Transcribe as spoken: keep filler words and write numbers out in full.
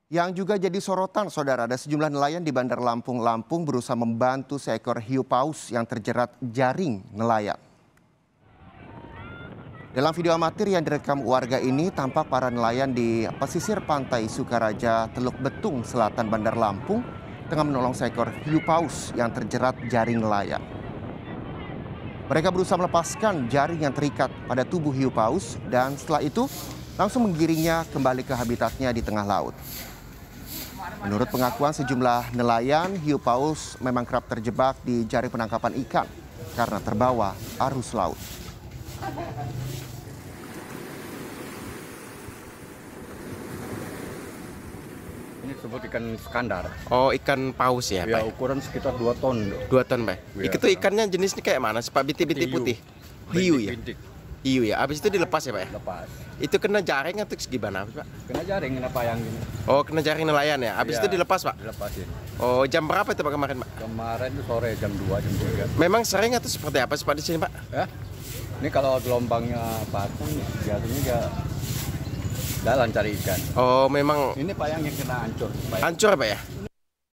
Yang juga jadi sorotan, saudara, ada sejumlah nelayan di Bandar Lampung, Lampung berusaha membantu seekor hiu paus yang terjerat jaring nelayan. Dalam video amatir yang direkam warga ini, tampak para nelayan di pesisir pantai Sukaraja, Teluk Betung, selatan Bandar Lampung, tengah menolong seekor hiu paus yang terjerat jaring nelayan. Mereka berusaha melepaskan jaring yang terikat pada tubuh hiu paus dan setelah itu langsung menggiringnya kembali ke habitatnya di tengah laut. Menurut pengakuan sejumlah nelayan, hiu paus memang kerap terjebak di jaring penangkapan ikan karena terbawa arus laut. Ini disebut ikan skandar. Oh, ikan paus ya, Ya, Pak? ukuran sekitar dua ton. Dua ton, Pak. Ya, Itu ikannya jenisnya kayak mana sih, Pak? Bintik-bintik Hiu. putih? Hiu ya? Bintik-bintik. Hiu ya? Habis itu dilepas ya, Pak? Ya? Lepas. Itu kena jaring atau gimana, Pak? Kena jaring, kena payang gini. Oh, kena jaring nelayan ya? Habis Ya, itu dilepas, Pak? Dilepasin. Oh, jam berapa itu, Pak, kemarin, Pak? Kemarin itu sore jam dua, jam tiga. Memang sering atau seperti apa sih, Pak, di sini, Pak? Ya. Ini kalau gelombangnya pasang, biasanya dia jalan cari ikan. Oh, memang Ini payang yang kena hancur. Payang. hancur, Pak ya?